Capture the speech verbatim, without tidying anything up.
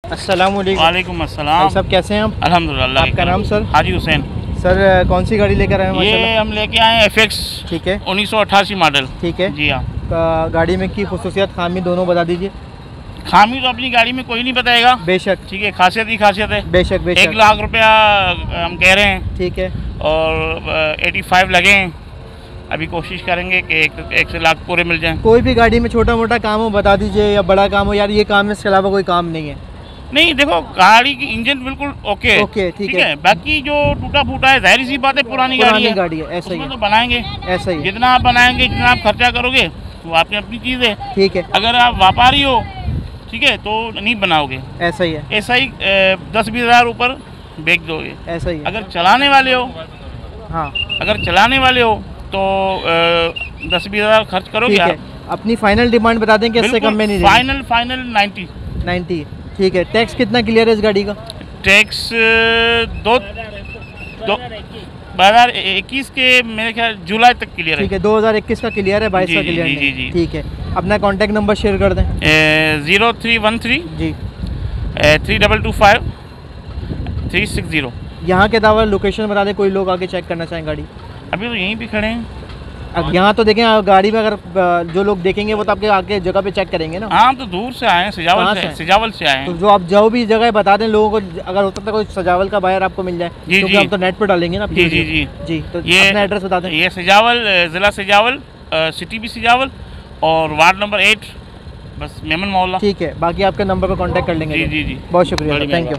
अस्सलाम वालेकुम। वालेकुम अस्सलाम। सब कैसे हैं आप? अल्हम्दुलिल्लाह। आपका नाम सर? हाजी हुसैन। सर कौन सी गाड़ी लेकर आए हैं? ये हम लेके आए हैं एफ एक्स। ठीक है। उन्नीस सौ अट्ठासी मॉडल। ठीक है जी हाँ। गाड़ी में की खुसूसियत खामी दोनों बता दीजिए। खामी तो अपनी गाड़ी में कोई नहीं बताएगा। बेशक। ठीक है, खासियत ही खासियत है। बेशक बेशक। एक लाख रुपया हम कह रहे हैं। ठीक है। और एटी फाइव लगे हैं। अभी कोशिश करेंगे कि एक, एक से लाख पूरे मिल जाएं। कोई भी गाड़ी में छोटा मोटा काम हो बता दीजिए, या बड़ा काम हो, यार ये काम है, इसके अलावा कोई काम नहीं है। नहीं देखो, गाड़ी की इंजन बिल्कुल ओके है। ओके ठीक है। है बाकी जो टूटा फूटा है जाहिर सी बात है, पुरानी, पुरानी गाड़ी है, गाड़ी है, ऐसा ही उसमें है। तो बनाएंगे। ऐसा ही जितना आप बनाएंगे, जितना आप खर्चा करोगे वो आपकी अपनी चीज़ है। ठीक है। अगर आप व्यापारी हो, ठीक है, तो नहीं बनाओगे। ऐसा ही है। ऐसा ही दस बीस हज़ार ऊपर बेच दोगे। ऐसा ही है। अगर चलाने वाले हो, हाँ, अगर चलाने वाले हो तो दस बीस हज़ार खर्च करोगे। ठीक है। अपनी फाइनल डिमांड बता दें कि इससे कम में नहीं देंगे। Final final ninety. नाइन्टी ठीक है। टैक्स कितना क्लियर है इस गाड़ी का? टैक्स दो दो दो हज़ार इक्कीस के मेरे ख्याल जुलाई तक क्लियर है। ठीक है, दो हज़ार इक्कीस का क्लियर है, बाईस का क्लियर जी, नहीं। जी, जी। ठीक है। अपना कॉन्टैक्ट नंबर शेयर कर दें। ज़ीरो थ्री वन थ्री जी three double two five three six zero. यहाँ के अलावा लोकेशन बता दें, कोई लोग आके चेक करना चाहें गाड़ी। अभी तो यहीं पे खड़े हैं। अब यहाँ तो देखें, गाड़ी में अगर जो लोग देखेंगे वो तो आपके आके जगह पे चेक करेंगे ना। हाँ, तो दूर से आए हैं, सजावल से, से सजावल से आए तो हैं। जो आप जो भी जगह बता दें लोगों को, अगर हो सकता है कोई सजावल का बायर आपको मिल जाए, जी, क्योंकि जी। हम तो नेट पर डालेंगे ना। जी जी जी जी तो ये अपना एड्रेस बता दें। ये सजावल, ज़िला सजावल, सिटी भी सजावल और वार्ड नंबर एट, बस मेमन मोहल्ला। ठीक है, बाकी आपके नंबर पर कांटेक्ट कर लेंगे। जी जी जी। बहुत शुक्रिया, थैंक यू।